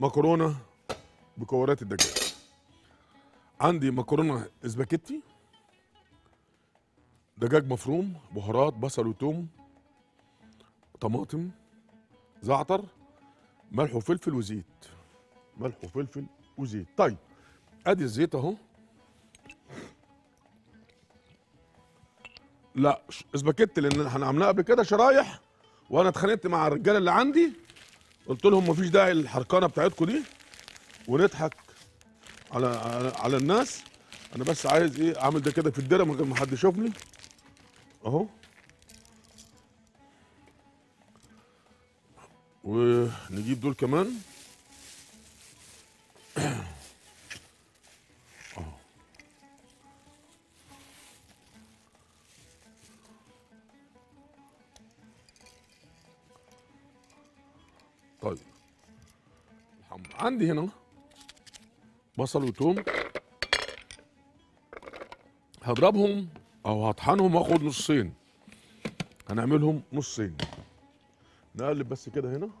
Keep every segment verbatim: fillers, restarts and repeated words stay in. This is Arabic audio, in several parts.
مكرونه بكورات الدجاج. عندي مكرونه اسباجيتي، دجاج مفروم، بهارات، بصل وتوم، طماطم، زعتر، ملح وفلفل وزيت. ملح وفلفل وزيت. طيب ادي الزيت اهو. لا اسباجيتي لان احنا عملناها قبل كده شرايح، وانا اتخانقت مع الرجاله اللي عندي قلت لهم مفيش داعي للحركانه بتاعتكم دي ونضحك على على, على الناس. انا بس عايز ايه اعمل ده كده في الدره من غير ما حد يشوفني اهو. ونجيب دول كمان اهو. طيب عندي هنا بصل وتوم، هضربهم او هطحنهم واخد نصين، هنعملهم نصين. نقلب بس كده هنا،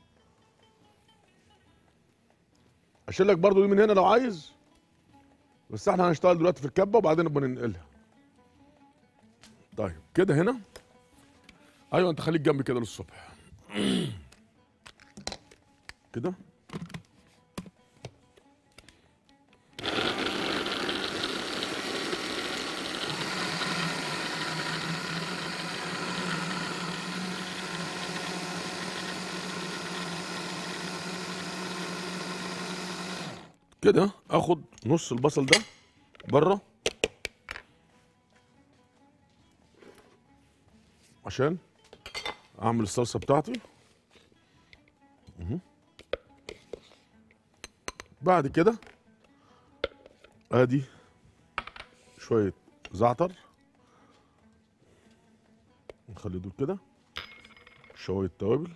اشيل لك برضو دي من هنا لو عايز، بس احنا هنشتغل دلوقتي في الكبه وبعدين نبقى ننقلها. طيب كده هنا، ايوه انت خليك جنبي كده للصبح كده. كده اخد نص البصل ده بره عشان اعمل الصلصه بتاعتي. مه. بعد كده ادي شويه زعتر، نخلي دول كده، شويه توابل،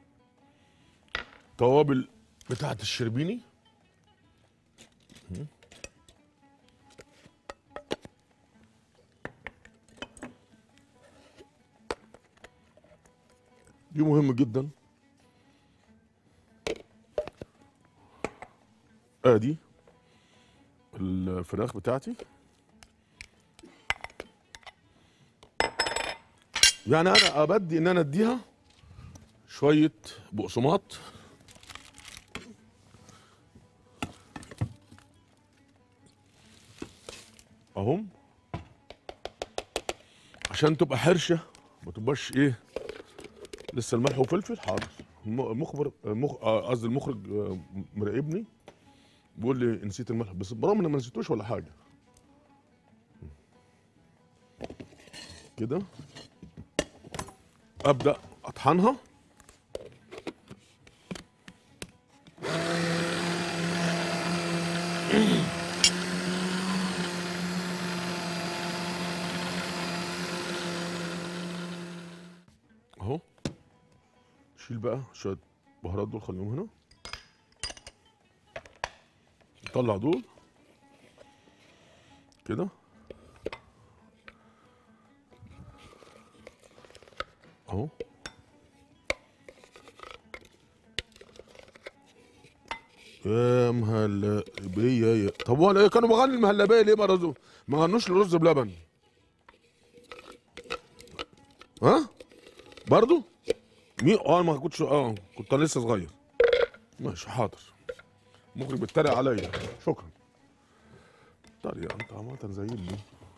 توابل بتاعت الشربيني. مه. دي مهم جدا. ادي الفراخ بتاعتي، يعني انا ابدي ان انا اديها شويه بقسماط اهم عشان تبقى حرشه، ما تبقاش ايه لسه. الملح وفلفل حاضر. المخبر مخ قصدي المخرج مراقبني بيقول لي نسيت الملح، بس برغم ان ما نسيتوش ولا حاجه. كده ابدا اطحنها. اهو. شيل بقى شويه بهارات دول خليهم هنا، نطلع دول كده اهو. يا مهلبيه يا طب هو ايه كانوا بغني المهلبيه ليه؟ ما رزو ما غنوش الرز بلبن؟ ها برضو مين؟ اه ما كنتش، اه كنت لسه صغير. ماشي حاضر. مخرج بيتريق عليا. شكرا. طريقة انت عمال تنزيلني.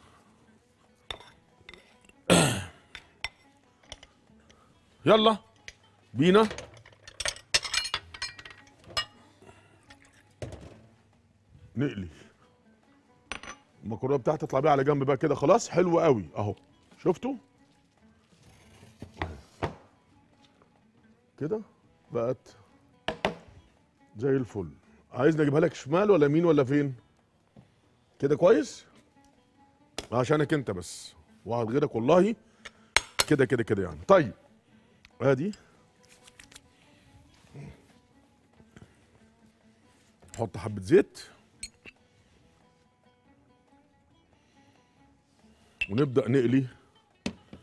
يلا بينا نقلي المكرونه بتاعتي، تطلع بيها على جنب بقى كده. خلاص حلو قوي اهو. شفتوا كده بقت زي الفل. عايزني اجيبها لك شمال ولا يمين ولا فين؟ كده كويس عشانك انت بس، واحد غيرك والله. كده كده كده يعني. طيب ادي حط حبه زيت ونبدا نقلي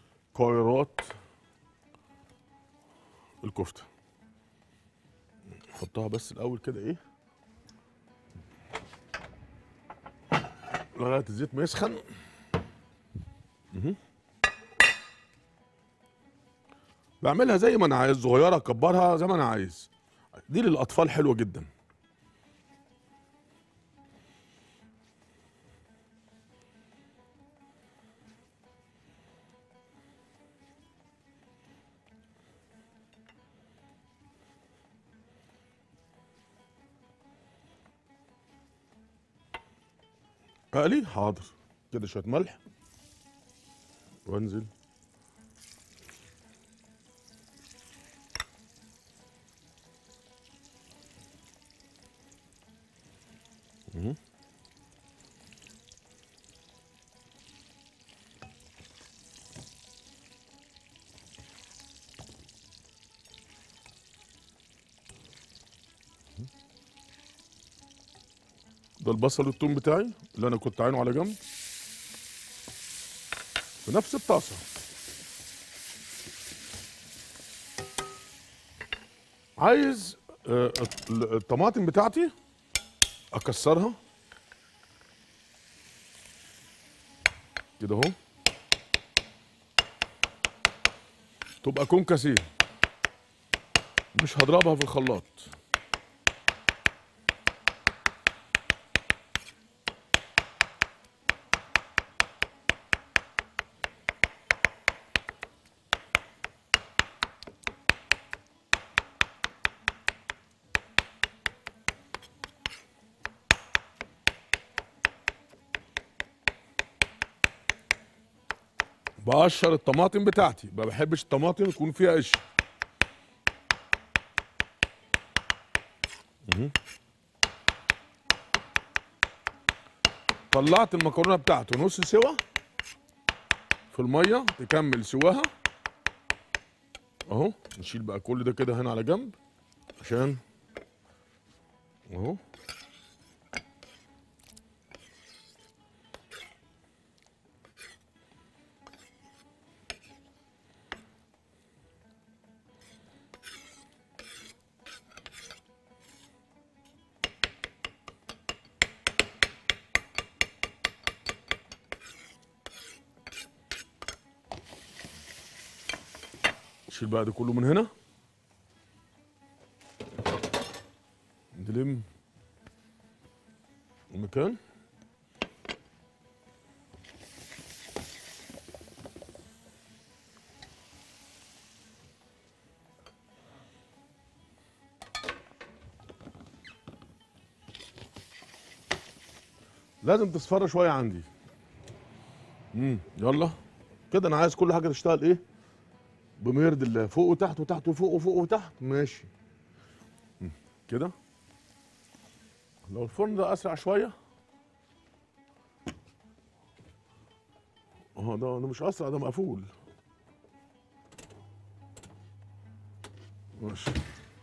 كويرات الكفته. نحطها بس الاول كده ايه لغايه الزيت ما يسخن. مهم. بعملها زي ما انا عايز، صغيره اكبرها زي ما انا عايز. دي للاطفال حلوه جدا. اقلي حاضر كده شويه ملح وانزل. مهم. ده البصل والثوم بتاعي اللي انا كنت عينه على جنب في نفس الطاسه. عايز آه، الطماطم بتاعتي اكسرها كده اهو، تبقى كونكاسيه، مش هضربها في الخلاط. بقشر الطماطم بتاعتي، ما بحبش الطماطم يكون فيها قشر. مهم. طلعت المكرونه بتاعته نص سوا في الميه تكمل سواها اهو. نشيل بقى كل ده كده هنا على جنب عشان اهو. نشيل بقى ده كله من هنا، نلم المكان. لازم تصفر شويه عندي. امم يلا كده انا عايز كل حاجه تشتغل ايه بميرد الله، فوق وتحت وتحت وفوق وفوق وتحت ماشي. مم. كده لو الفرن ده اسرع شويه. اه ده ده مش اسرع، ده مقفول. ماشي.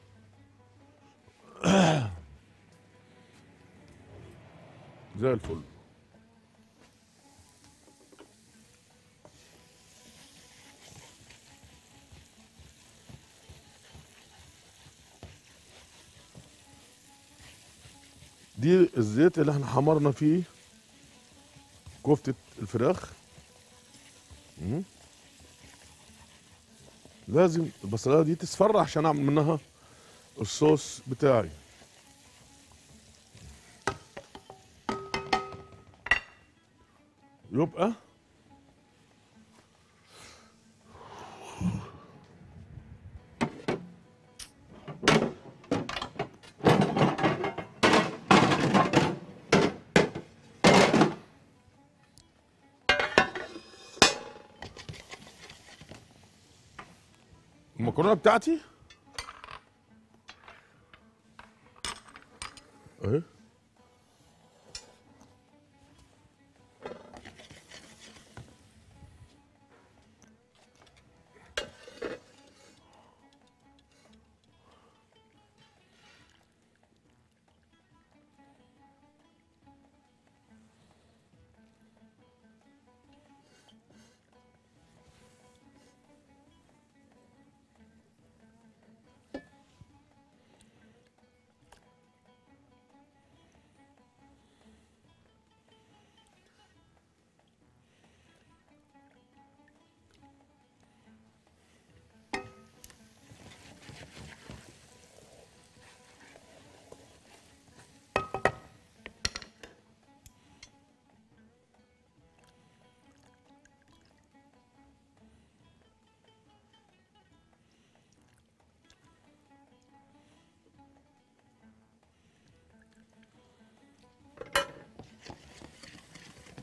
زي الفل. دي الزيت اللي احنا حمرنا فيه كفتة الفراخ. مم. لازم البصلايه دي تصفر عشان اعمل منها الصوص بتاعي. يبقى المكرونه بتاعتي اهي.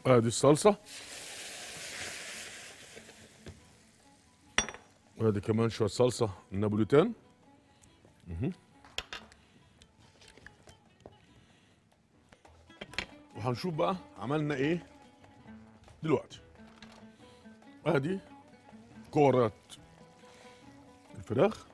ادي الصلصه، وادي كمان شويه صلصه النابوليتان. مهم. وهنشوف بقى عملنا ايه دلوقتي. ادي كورات الفراخ